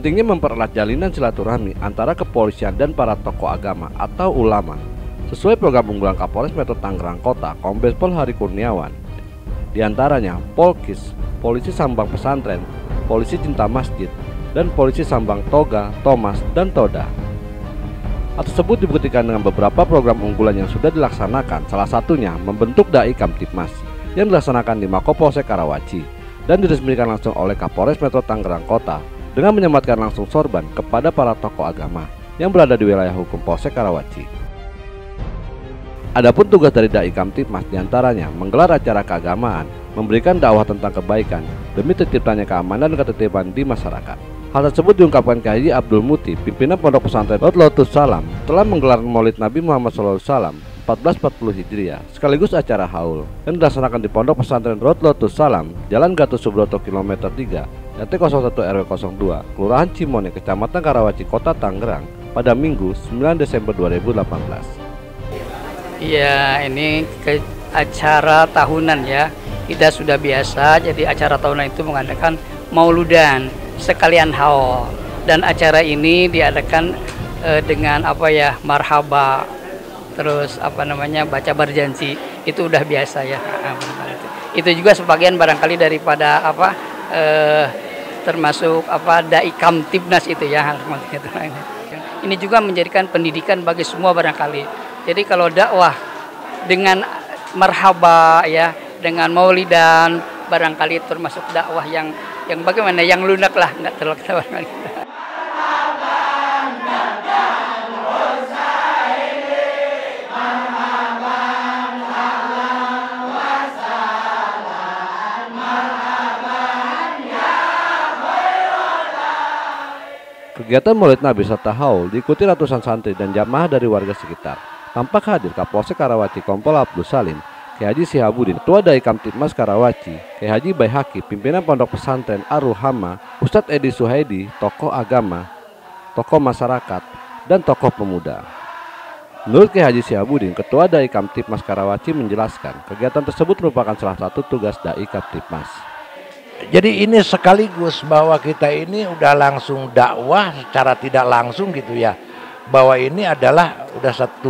pentingnya mempererat jalinan silaturahmi antara kepolisian dan para tokoh agama atau ulama. Sesuai program unggulan Kapolres Metro Tangerang Kota, Kombes Pol Hari Kurniawan. Di antaranya Polkis, Polisi Sambang Pesantren, Polisi Cinta Masjid, dan Polisi Sambang Toga, Thomas, dan Toda. Hal tersebut dibuktikan dengan beberapa program unggulan yang sudah dilaksanakan, salah satunya membentuk Dai Kamtibmas yang dilaksanakan di Makopolsek Karawaci dan diresmikan langsung oleh Kapolres Metro Tangerang Kota dengan menyematkan langsung sorban kepada para tokoh agama yang berada di wilayah hukum Polsek Karawaci. Adapun tugas dari Dai Kamtibmas diantaranya menggelar acara keagamaan, memberikan dakwah tentang kebaikan demi terciptanya keamanan dan ketertiban di masyarakat. Hal tersebut diungkapkan Kiai Abdul Muti, pimpinan Pondok Pesantren Rotlotus Salam, telah menggelar Maulid Nabi Muhammad SAW 1440 Hijriah sekaligus acara haul yang dilaksanakan di Pondok Pesantren Rotlotus Salam, Jalan Gatot Subroto kilometer 3, RT 01 RW 02, Kelurahan Cimone, Kecamatan Karawaci, Kota Tangerang pada Minggu 9 Desember 2018. Iya, ini acara tahunan ya. Kita sudah biasa, jadi acara tahunan itu mengadakan mauludan sekalian haul. Dan acara ini diadakan dengan marhaba, terus baca berjanji. Itu udah biasa ya. Itu juga sebagian barangkali daripada termasuk Dai Kamtibnas itu ya. Ini juga menjadikan pendidikan bagi semua barangkali. Jadi kalau dakwah dengan marhaba ya, dengan maulidan barangkali termasuk dakwah yang bagaimana, yang lunak lah, nggak terlalu barangkali. Kegiatan Maulid Nabi serta haul diikuti ratusan santri dan jamaah dari warga sekitar. Tampak hadir Kapolsek Karawaci Kompol Abdul Salim, Kiai Haji Sihabudin, Ketua Dai Kamtibmas Karawaci, Kiai Haji Baihaqi, pimpinan Pondok Pesantren Ar-Ruhama, Ustadz Edi Suhaidi, tokoh agama, tokoh masyarakat, dan tokoh pemuda. Menurut Kiai Haji Sihabudin, Ketua Dai Kamtibmas Karawaci menjelaskan, kegiatan tersebut merupakan salah satu tugas Dai Kamtibmas. Jadi ini sekaligus bahwa kita ini udah langsung dakwah secara tidak langsung gitu ya. Bahwa ini adalah udah satu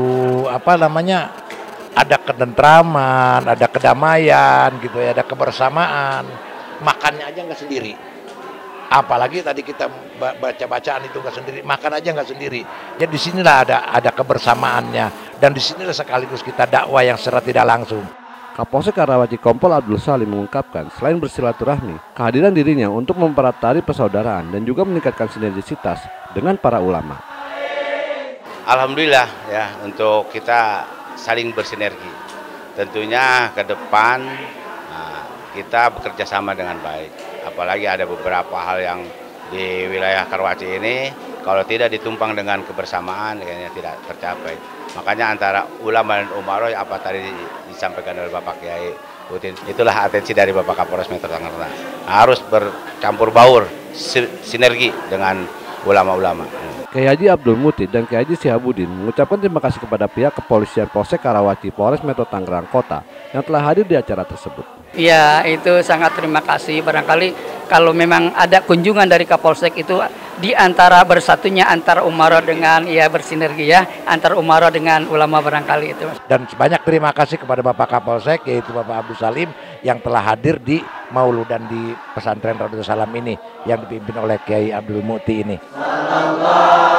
ada ketentraman, ada kedamaian gitu ya, ada kebersamaan. Makannya aja nggak sendiri. Apalagi tadi kita baca-bacaan itu nggak sendiri, makan aja nggak sendiri. Jadi disinilah ada kebersamaannya, dan disinilah sekaligus kita dakwah yang secara tidak langsung. Kapolsek Karawaci Kompol Abdul Salim mengungkapkan selain bersilaturahmi, kehadiran dirinya untuk mempererat tali persaudaraan dan juga meningkatkan sinergisitas dengan para ulama. Alhamdulillah ya, untuk kita saling bersinergi. Tentunya ke depan kita bekerja sama dengan baik. Apalagi ada beberapa hal yang di wilayah Karawaci ini kalau tidak ditumpang dengan kebersamaan kayaknya tidak tercapai. Makanya antara ulama dan umaroh apa tadi disampaikan oleh Bapak Kiai Udin, itulah atensi dari Bapak Kapolres Metro Tangerang. Harus bercampur baur, sinergi dengan ulama-ulama. Kiai Haji Abdul Muti dan Kiai Haji Sihabudin mengucapkan terima kasih kepada pihak kepolisian Polsek Karawaci, Polres Metro Tangerang Kota yang telah hadir di acara tersebut. Ya, itu sangat terima kasih. Barangkali kalau memang ada kunjungan dari Kapolsek itu di antara bersatunya antara umaroh dengan bersinergi ya, antara umaroh dengan ulama barangkali itu. Dan sebanyak terima kasih kepada Bapak Kapolsek, yaitu Bapak Abdul Salim yang telah hadir di mauludan di pesantren Rotlotus Salam ini yang dipimpin oleh Kiai Abdul Muti ini.